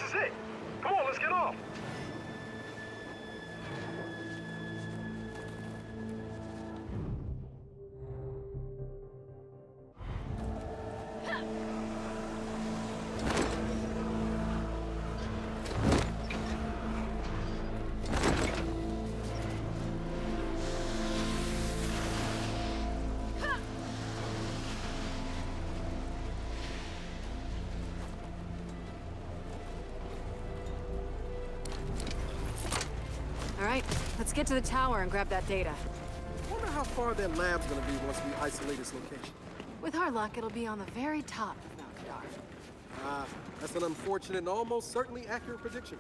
is it. Come on, let's get off. All right, let's get to the tower and grab that data. Wonder how far that lab's gonna be once we isolate its location. With our luck, it'll be on the very top of Mount Kadar. Ah, that's an unfortunate and almost certainly accurate prediction.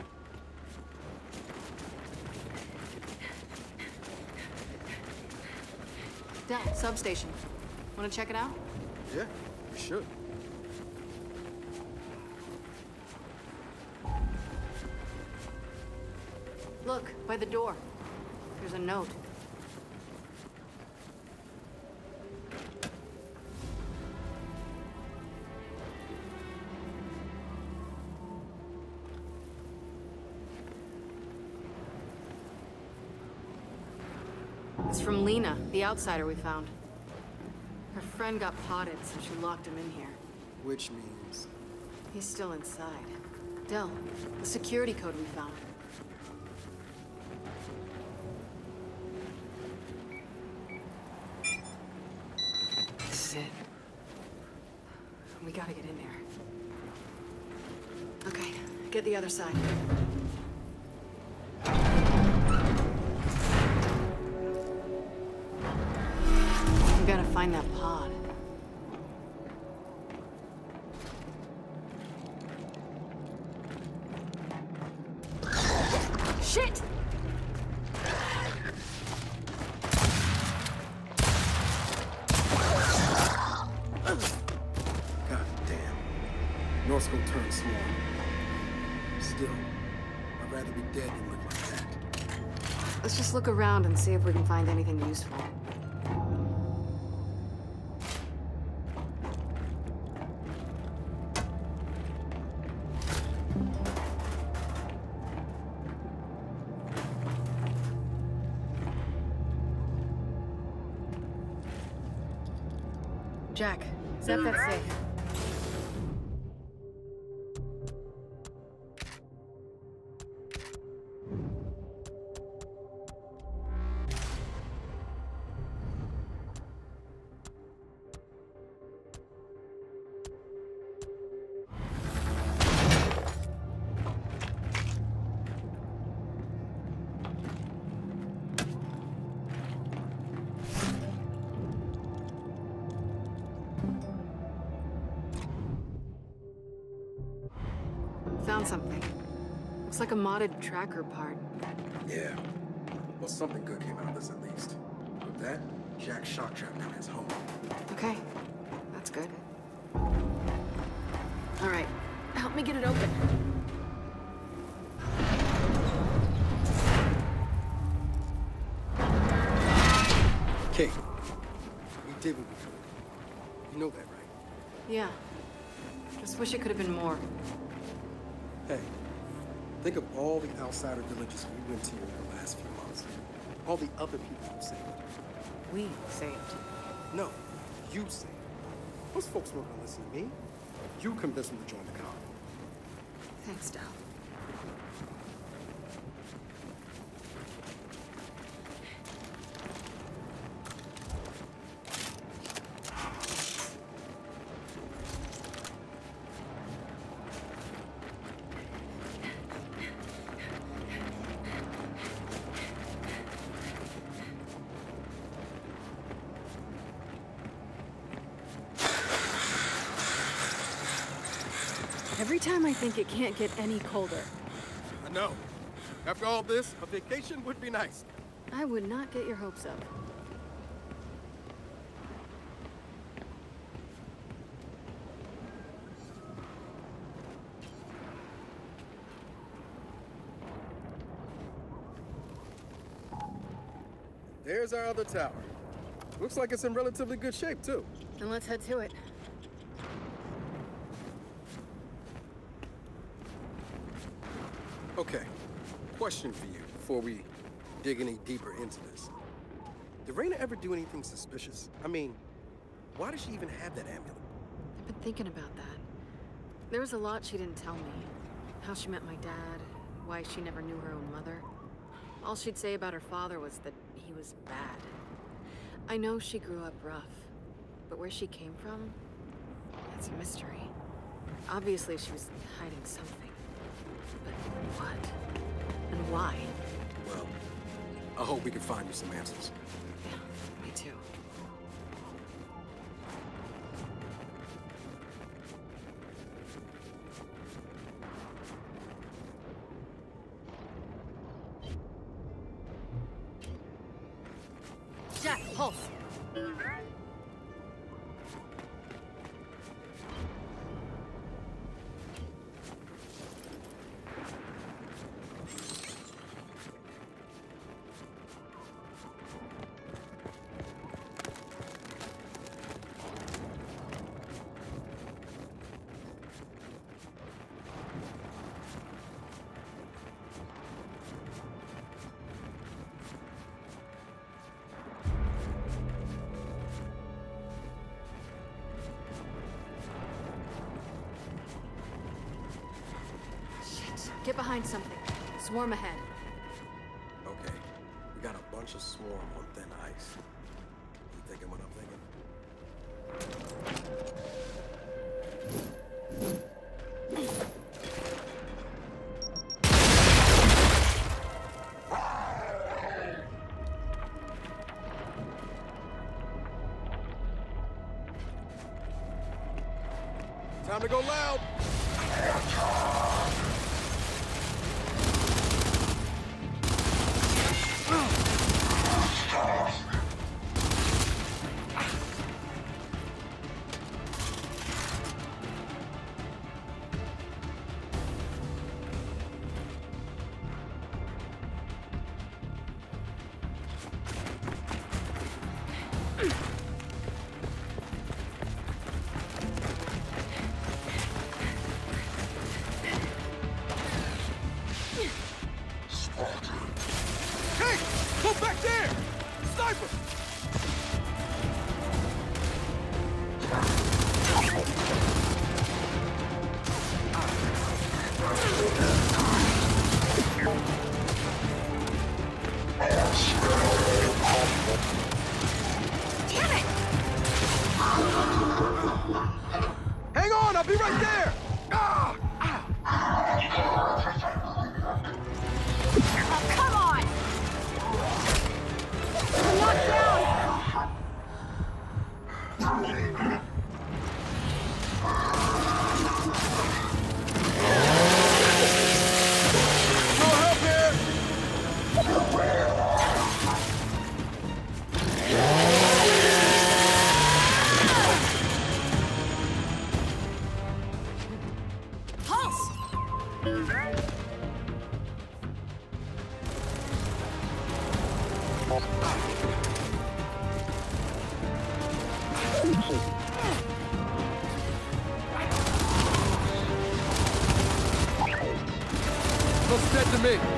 Dell, substation. Want to check it out? Yeah, we should. Look, by the door. There's a note. It's from Lena, the outsider we found. Her friend got potted, so she locked him in here. Which means... He's still inside. Dell, the security code we found. This is it. We gotta get in there. Okay, get the other side. We gotta find that pod. Shit! God damn. North's gonna turn small. Still, I'd rather be dead than live like that. Let's just look around and see if we can find anything useful. Jack, zap that safe. Found something. Looks like a modded tracker part. Yeah. Well, something good came out of this at least. With that, Jack's shock trap now is home. Okay, that's good. All right, help me get it open. Kait, we did what we could. You know that, right? Yeah. Just wish it could have been more. Hey, think of all the outsider villages we went to in the last few months. All the other people you saved. We saved. No, you saved. Those folks weren't gonna listen to me. You convinced them to join the colony. Thanks, Dal. Every time I think it can't get any colder. I know. After all this, a vacation would be nice. I would not get your hopes up. There's our other tower. Looks like it's in relatively good shape, too. Then let's head to it. Okay, question for you before we dig any deeper into this. Did Raina ever do anything suspicious? I mean, why does she even have that amulet? I've been thinking about that. There was a lot she didn't tell me. How she met my dad, why she never knew her own mother. All she'd say about her father was that he was bad. I know she grew up rough, but where she came from, that's a mystery. Obviously she was hiding something. But what? And why? Well, I hope we can find you some answers. Yeah, me too. Jack, pulse! Get behind something. Swarm ahead. Okay, we got a bunch of swarm on thin ice. You thinking what I'm thinking? Time to go loud! Hang on, I'll be right there! Ah! Oh, come on! Knock down! No help here! Looks dead to me.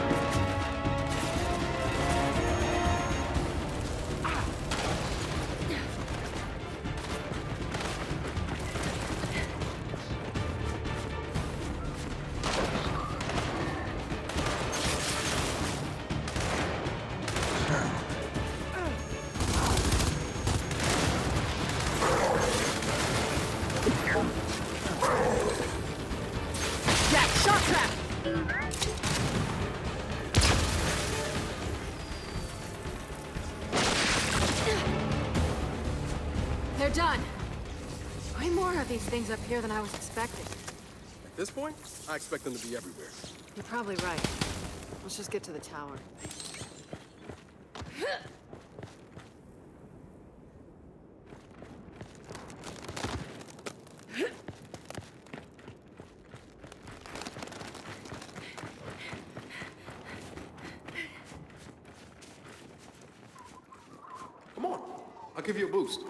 Jack, shot trap! They're done. Way more of these things up here than I was expecting. At this point, I expect them to be everywhere. You're probably right. Let's just get to the tower. Come on, I'll give you a boost.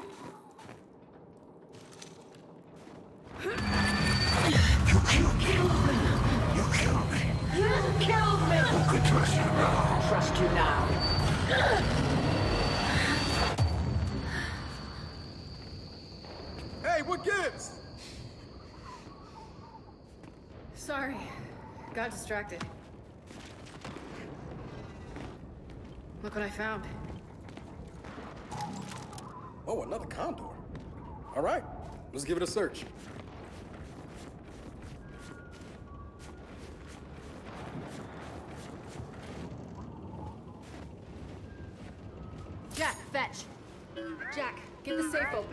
You killed me. You killed me. You killed could trust you now. Trust you now. Hey, what gives? Sorry. Got distracted. Look what I found. Oh, another condor. All right, let's give it a search. Jack, fetch. Jack, get the safe open.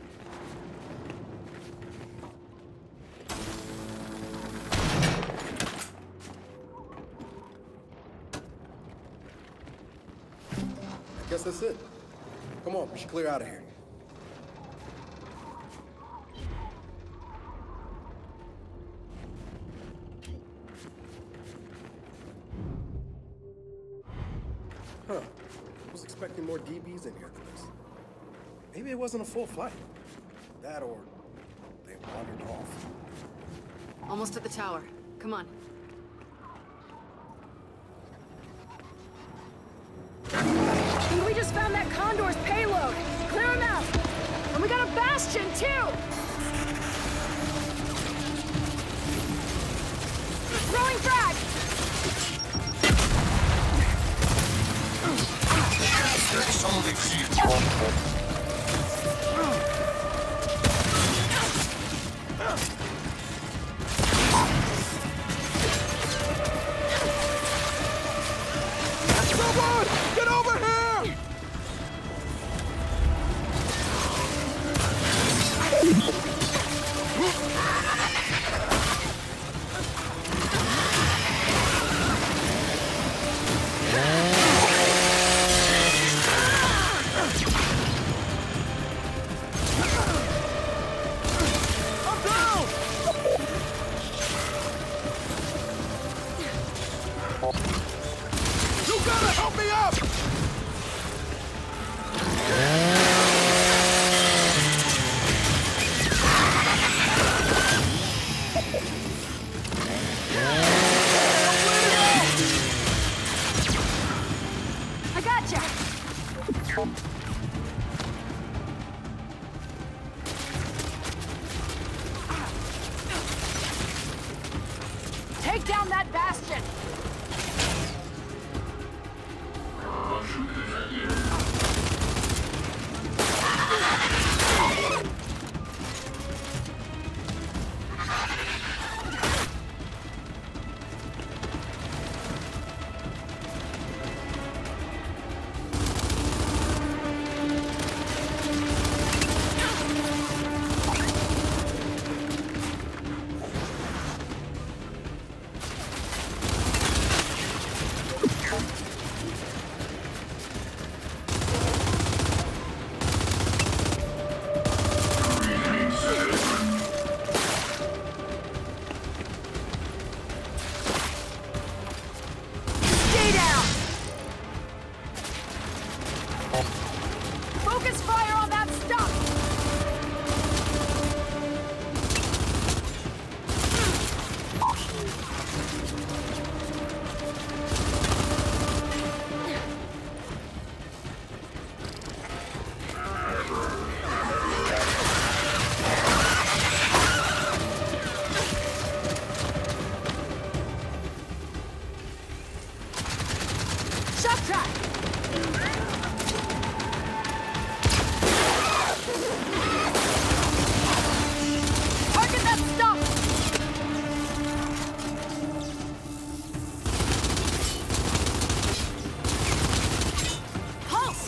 I guess that's it. Come on, we should clear out of here. Huh. I was expecting more DBs in here than this. Maybe it wasn't a full flight. That or they wandered off. Almost at the tower. Come on. I think we just found that Condor's payload. Clear him out. And we got a Bastion, too! Throwing frag! Someone! Get over here! I'm down! You gotta help me up! I gotcha! Take down that Bastion! Stay down! Focus fire on that stuff! Shot track! Target that stuff! Pulse!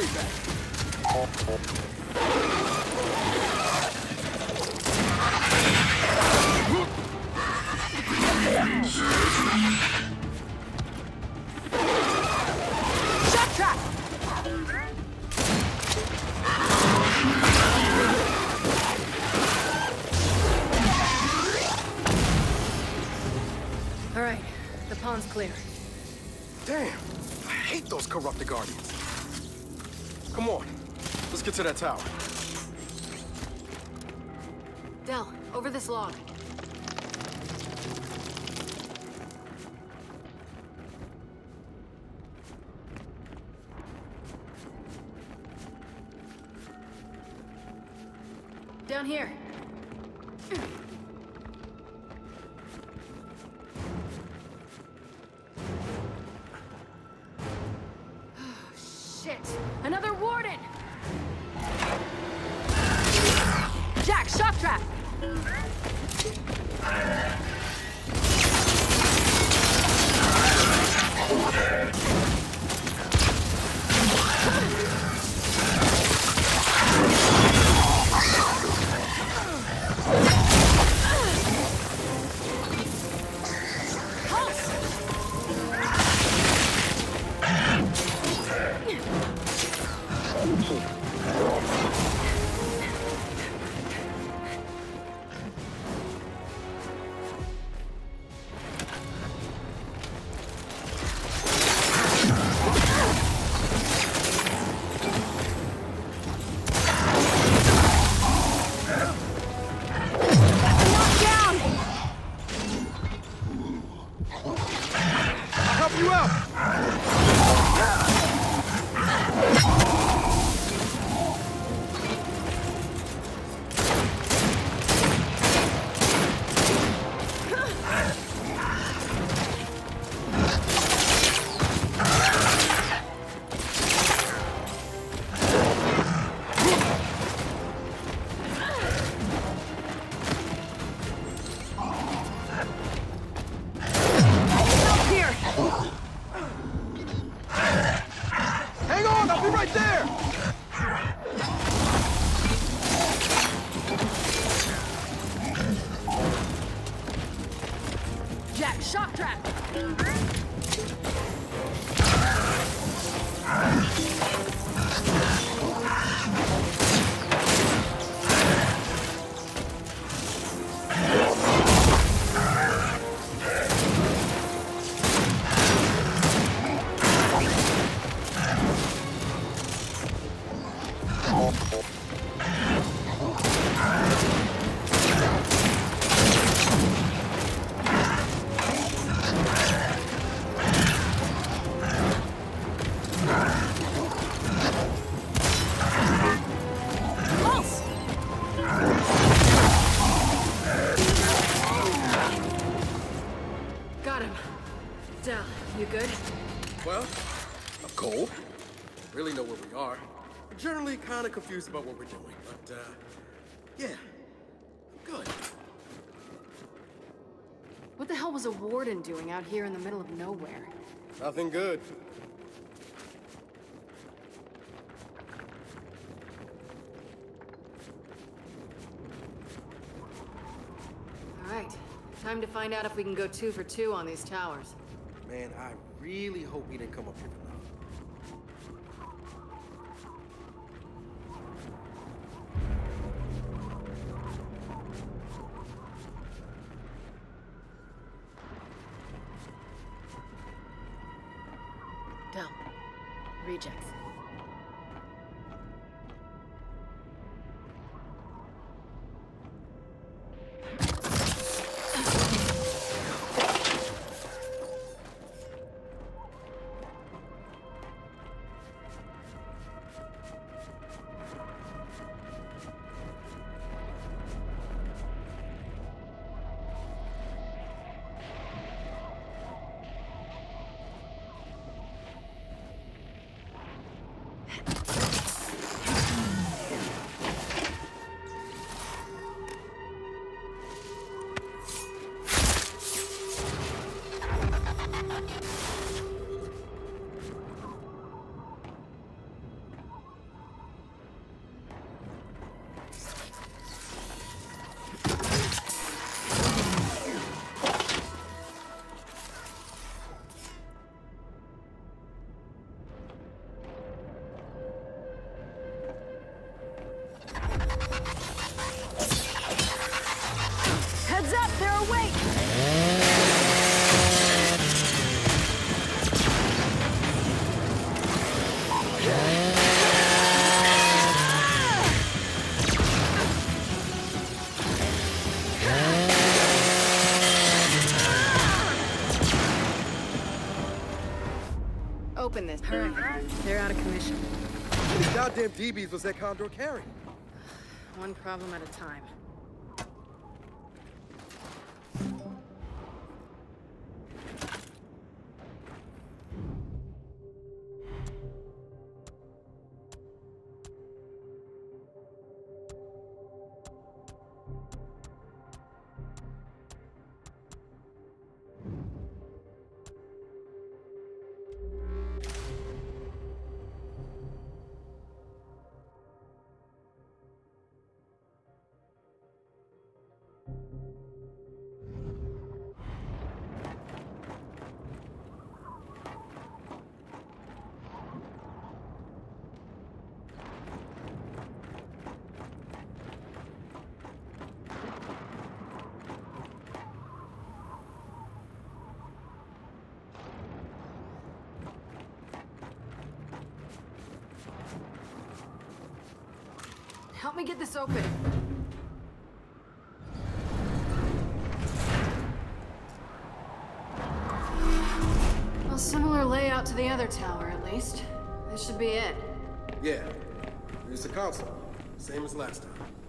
Shock trap! All right, the pond's clear. Damn, I hate those corrupted guardians. Come on, let's get to that tower. Del, over this log. Down here. Shit! Another warden! Jack, shock trap! Shock trap! You good? Well, I'm cold. Really know where we are. We're generally kind of confused about what we're doing, but, yeah, I'm good. What the hell was a warden doing out here in the middle of nowhere? Nothing good. All right, time to find out if we can go 2 for 2 on these towers. Man, I really hope we didn't come up here for nothing. Del, rejects. Correct. They're out of commission. How many goddamn DBs was that Condor carrying? One problem at a time. Help me get this open. A similar layout to the other tower, at least. This should be it. Yeah. Here's the console. Same as last time.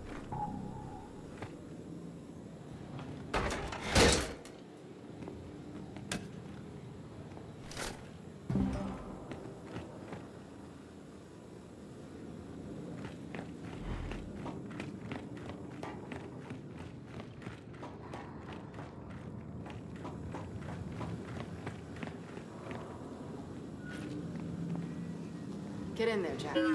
Get in there, Jack.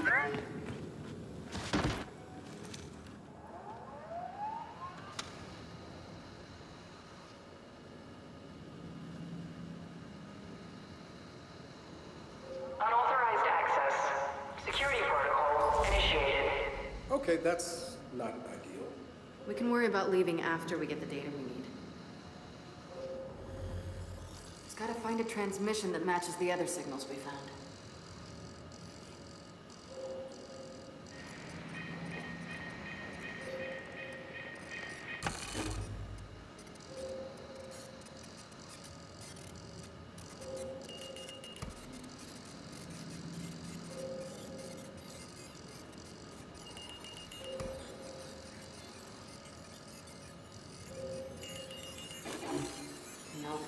Unauthorized access. Security protocol initiated. Okay, that's not ideal. We can worry about leaving after we get the data we need. Just gotta find a transmission that matches the other signals we found. Nope.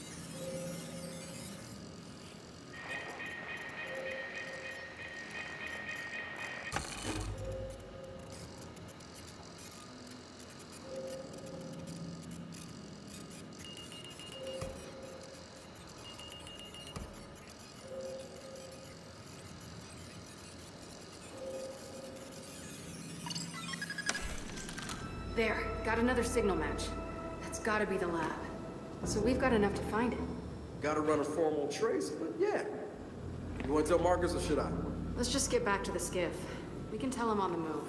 There, got another signal match. That's gotta be the lab. So we've got enough to find it. Gotta run a formal trace, but yeah. You want to tell Marcus or should I? Let's just get back to the skiff. We can tell him on the move.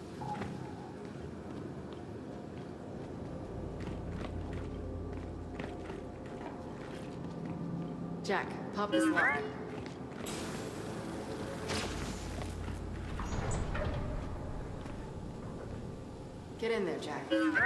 Jack, pop this lock. Get in there, Jack.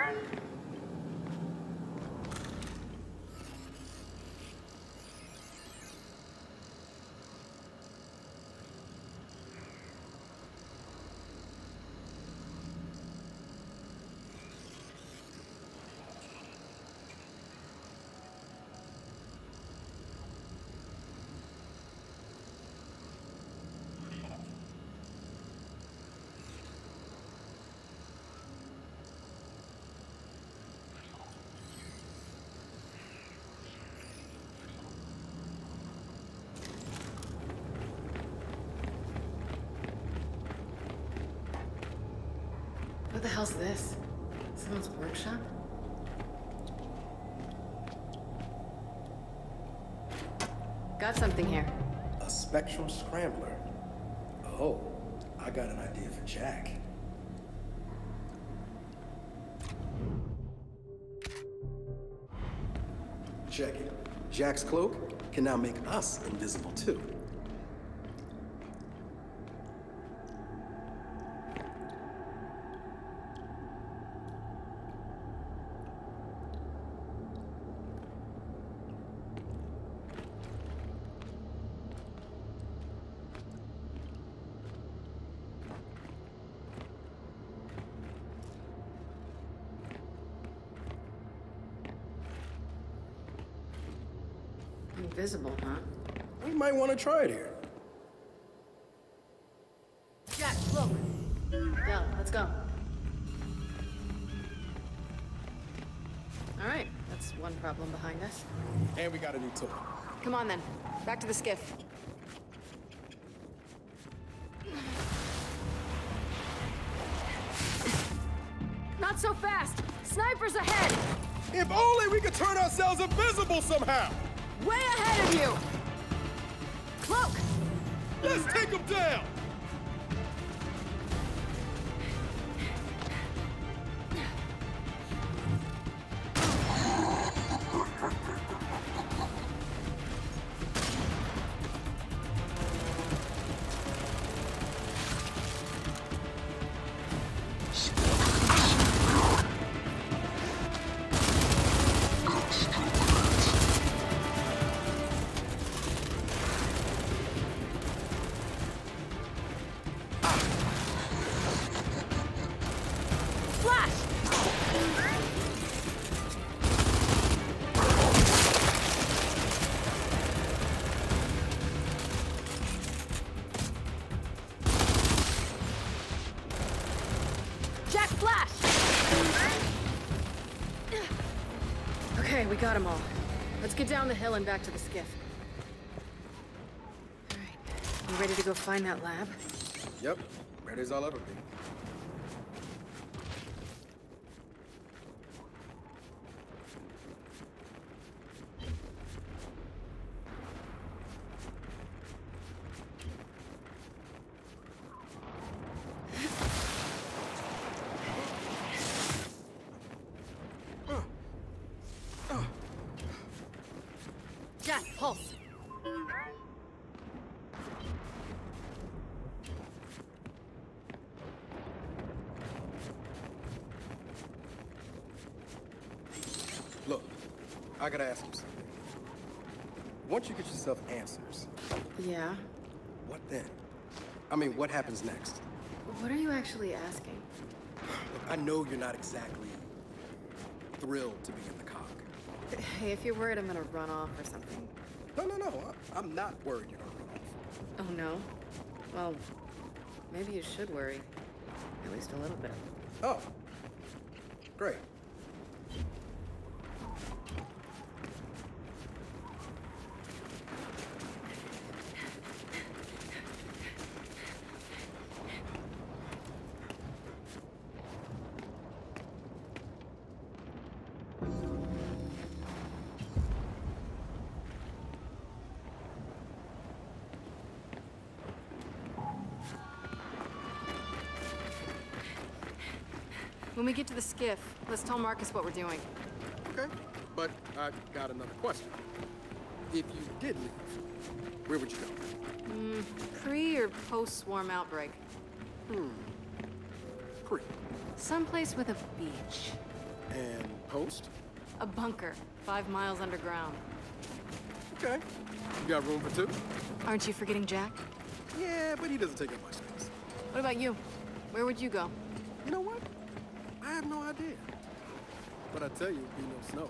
What the hell's this? Someone's workshop? Got something here. A spectrum scrambler. Oh, I got an idea for Jack. Check it. Jack's cloak can now make us invisible too. Invisible, huh? We might want to try it here. Jack, look. Del, let's go. Alright, that's one problem behind us. And we got a new toy. Come on then, back to the skiff. Not so fast! Snipers ahead! If only we could turn ourselves invisible somehow! Way ahead of you! Cloak! Let's take them down! Okay, we got them all. Let's get down the hill and back to the skiff. All right, you ready to go find that lab? Yep, ready as I'll ever be. Jack, pulse. Look, I gotta ask you something. Once you get yourself answers, Yeah? what then? I mean, what happens next? What are you actually asking? Look, I know you're not exactly thrilled to be in the cock. Hey, if you're worried I'm gonna run off or something. No. I'm not worried you're gonna run off. Oh, no? Well, maybe you should worry. At least a little bit. Oh, great. When we get to the skiff, let's tell Marcus what we're doing. Okay, but I got another question. If you did leave, where would you go? Pre or post-swarm outbreak? Pre. Someplace with a beach. And post? A bunker, 5 miles underground. Okay. You got room for two? Aren't you forgetting Jack? Yeah, but he doesn't take up much space. What about you? Where would you go? You know what? I have no idea. But I tell you, it'd be no snow.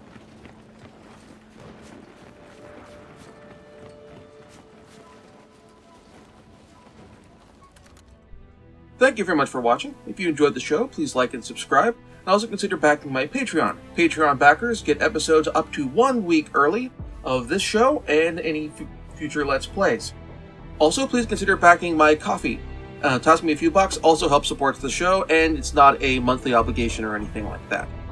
Thank you very much for watching. If you enjoyed the show, please like and subscribe. And also consider backing my Patreon. Patreon backers get episodes up to 1 week early of this show and any future Let's Plays. Also, please consider backing my Ko-fi. Toss me a few bucks also helps support the show, and it's not a monthly obligation or anything like that.